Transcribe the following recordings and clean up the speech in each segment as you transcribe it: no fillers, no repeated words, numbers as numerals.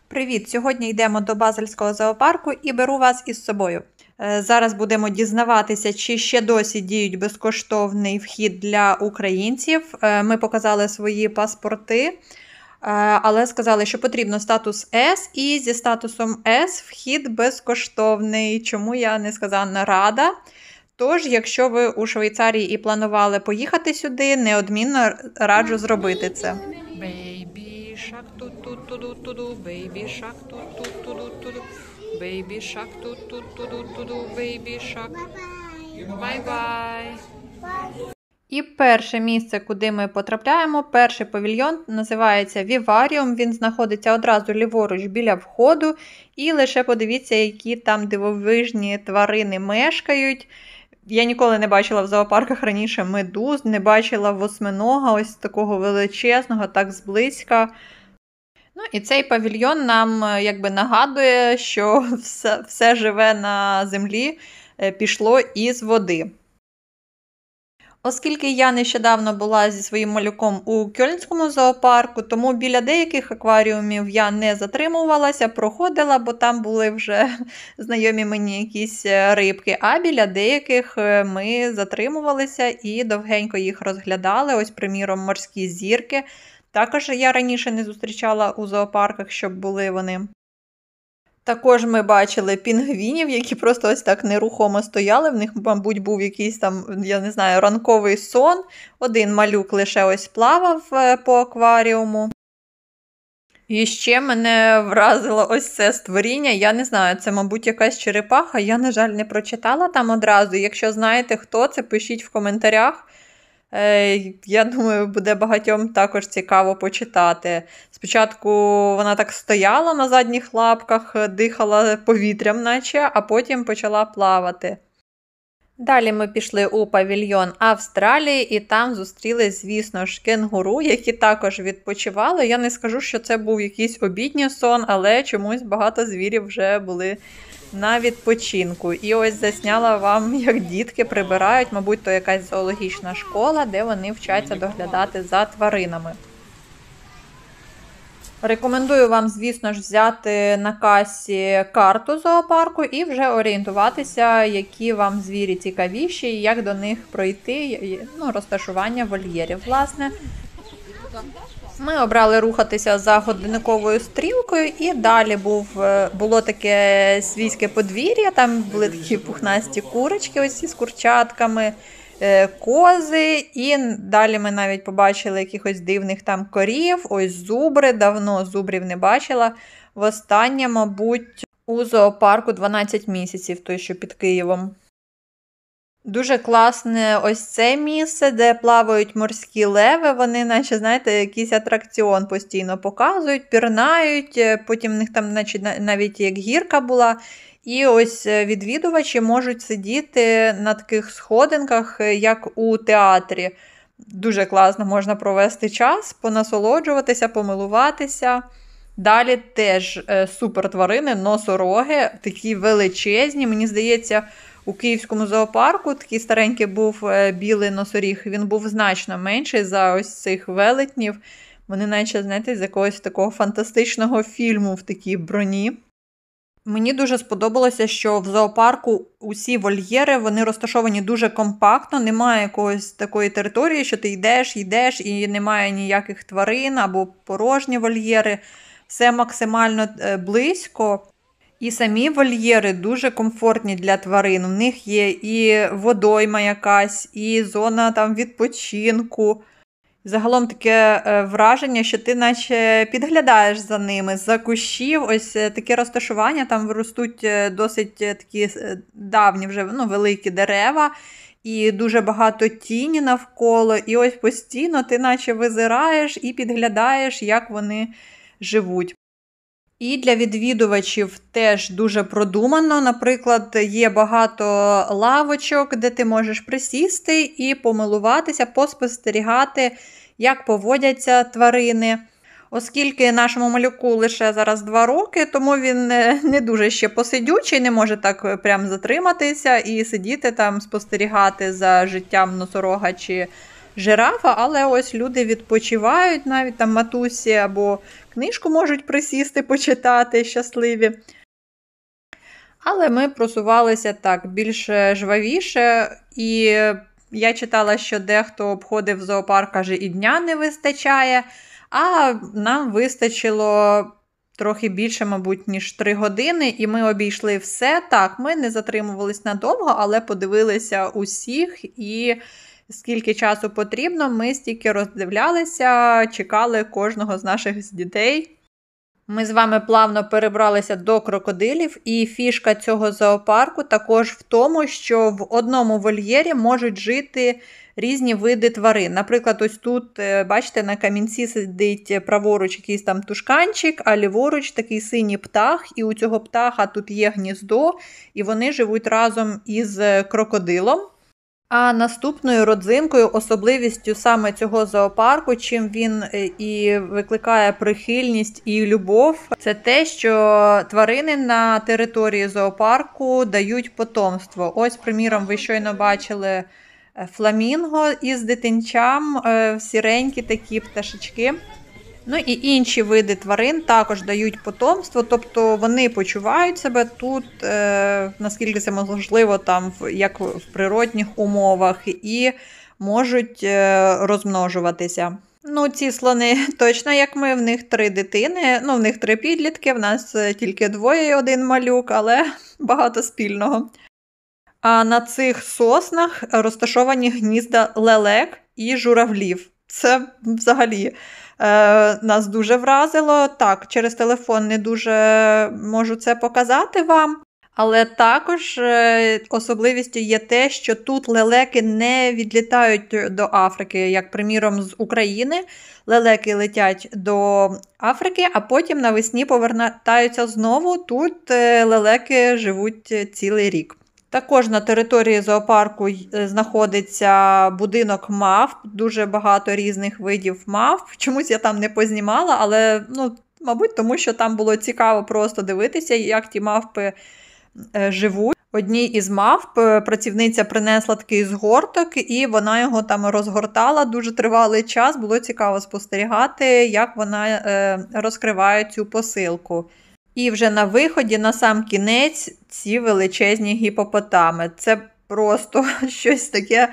Привіт! Сьогодні йдемо до Базельського зоопарку і беру вас із собою. Зараз будемо дізнаватися, чи ще досі діють безкоштовний вхід для українців. Ми показали свої паспорти, але сказали, що потрібно статус С, і зі статусом С вхід безкоштовний, чому я несказанно рада. Тож, якщо ви у Швейцарії і планували поїхати сюди, неодмінно раджу зробити це. Baby shark do do do do do do, baby shark do do do do do do, baby shark do do do do do do, baby shark. Bye bye. І перше місце, куди ми потрапляємо, перший павільйон, називається Віваріум. Він знаходиться одразу ліворуч біля входу. І лише подивіться, які там дивовижні тварини мешкають. Я ніколи не бачила в зоопарках раніше медуз, не бачила восьминога, ось такого величезного, так зблизька. Ну і цей павільйон нам якби нагадує, що все живе на землі пішло із води. Оскільки я нещодавно була зі своїм малюком у Кьольнському зоопарку, тому біля деяких акваріумів я не затримувалася, проходила, бо там були вже знайомі мені якісь рибки, а біля деяких ми затримувалися і довгенько їх розглядали, ось, приміром, морські зірки. Також я раніше не зустрічала у зоопарках, щоб були вони. Також ми бачили пінгвінів, які просто ось так нерухомо стояли. В них, мабуть, був якийсь там, я не знаю, ранковий сон. Один малюк лише ось плавав по акваріуму. І ще мене вразило ось це створіння. Я не знаю, це, мабуть, якась черепаха. Я, на жаль, не прочитала там одразу. Якщо знаєте, хто це, пишіть в коментарях. Я думаю, буде багатьом також цікаво почитати. Спочатку вона так стояла на задніх лапках, дихала повітрям наче, а потім почала плавати. Далі ми пішли у павільйон Австралії і там зустріли, звісно ж, кенгуру, які також відпочивали. Я не скажу, що це був якийсь обідній сон, але чомусь багато звірів вже були на відпочинку. І ось засняла вам, як дітки прибирають, мабуть, то якась зоологічна школа, де вони вчаться доглядати за тваринами. Рекомендую вам, звісно ж, взяти на касі карту зоопарку і вже орієнтуватися, які вам звірі цікавіші, і як до них пройти, розташування вольєрів, власне. Ми обрали рухатися за годинниковою стрілкою, і далі було таке свійське подвір'я, там були такі пухнасті курочки ось із курчатками, кози, і далі ми навіть побачили якихось дивних там корів, ось зубри, давно зубрів не бачила. Востаннє, мабуть, у зоопарку 12 місяців, той, що під Києвом. Дуже класне ось це місце, де плавають морські леви, вони наче, знаєте, якийсь атракціон постійно показують, пірнають, потім в них там навіть як гірка була. І ось відвідувачі можуть сидіти на таких сходинках, як у театрі. Дуже класно, можна провести час, понасолоджуватися, помилуватися. Далі теж супер тварини, носороги, такі величезні, мені здається, у Київському зоопарку такий старенький був білий носоріг, він був значно менший за ось цих велетнів. Вони наче, знаєте, з якогось такого фантастичного фільму в такій броні. Мені дуже сподобалося, що в зоопарку усі вольєри, вони розташовані дуже компактно, немає якоїсь такої території, що ти йдеш і немає ніяких тварин або порожні вольєри. Все максимально близько. І самі вольєри дуже комфортні для тварин. У них є і водойма якась, і зона там відпочинку. Загалом таке враження, що ти наче підглядаєш за ними, за кущів. Ось таке розташування, там ростуть досить такі давні вже великі дерева. І дуже багато тіні навколо. І ось постійно ти наче визираєш і підглядаєш, як вони живуть. І для відвідувачів теж дуже продумано. Наприклад, є багато лавочок, де ти можеш присісти і помилуватися, поспостерігати, як поводяться тварини. Оскільки нашому малюку лише зараз 2 роки, тому він не дуже ще посидючий, не може так прям затриматися і сидіти там, спостерігати за життям носорога чи жирафа, але ось люди відпочивають, навіть там матусі або книжку можуть присісти, почитати, щасливі. Але ми просувалися так більш жвавіше, і я читала, що дехто обходив зоопарк, каже, і дня не вистачає, а нам вистачило трохи більше, мабуть, ніж 3 години, і ми обійшли все. Так, ми не затримувались надовго, але подивилися усіх, і скільки часу потрібно, ми стільки роздивлялися, чекали кожного з наших дітей. Ми з вами плавно перебралися до крокодилів, і фішка цього зоопарку також в тому, що в одному вольєрі можуть жити різні види тварин. Наприклад, ось тут, бачите, на камінці сидить праворуч якийсь там тушканчик, а ліворуч такий синій птах, і у цього птаха тут є гніздо, і вони живуть разом із крокодилом. А наступною родзинкою, особливістю саме цього зоопарку, чим він і викликає прихильність і любов, це те, що тварини на території зоопарку дають потомство. Ось, приміром, ви щойно бачили фламінго із дитинчам, сіренькі такі пташечки. Ну і інші види тварин також дають потомство, тобто вони почувають себе тут, наскільки це можливо, там, як в природних умовах, і можуть розмножуватися. Ну, ці слони точно, як ми, в них 3 дитини, в них 3 підлітки, в нас тільки 2 і 1 малюк, але багато спільного. А на цих соснах розташовані гнізда лелек і журавлів. Це взагалі нас дуже вразило. Так, через телефон не дуже можу це показати вам. Але також особливістю є те, що тут лелеки не відлітають до Африки, як, приміром, з України. Лелеки летять до Африки, а потім навесні повертаються знову. Тут лелеки живуть цілий рік. Також на території зоопарку знаходиться будинок мавп, дуже багато різних видів мавп. Чомусь я там не познімала, але, мабуть, тому що там було цікаво просто дивитися, як ті мавпи живуть. Одній із мавп працівниця принесла такий згорток, і вона його там розгортала дуже тривалий час. Було цікаво спостерігати, як вона розкриває цю посилку. І вже на виході, на сам кінець, ці величезні гіпопотами. Це просто щось таке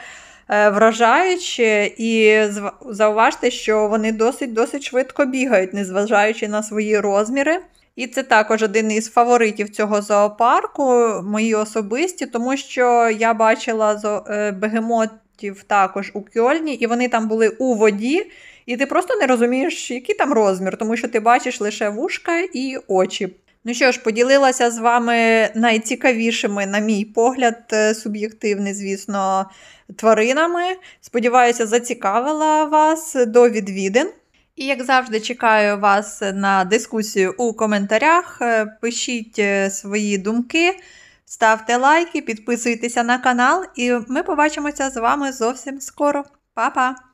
вражаюче. І зауважте, що вони досить швидко бігають, незважаючи на свої розміри. І це також один із фаворитів цього зоопарку, мої особисті, тому що я бачила бегемотів також у Кьольні, і вони там були у воді, і ти просто не розумієш, який там розмір, тому що ти бачиш лише вушка і очі. Ну що ж, поділилася з вами найцікавішими, на мій погляд, суб'єктивний, звісно, тваринами. Сподіваюся, зацікавила вас до відвідин. І, як завжди, чекаю вас на дискусію у коментарях. Пишіть свої думки, ставте лайки, підписуйтеся на канал, і ми побачимося з вами зовсім скоро. Па-па!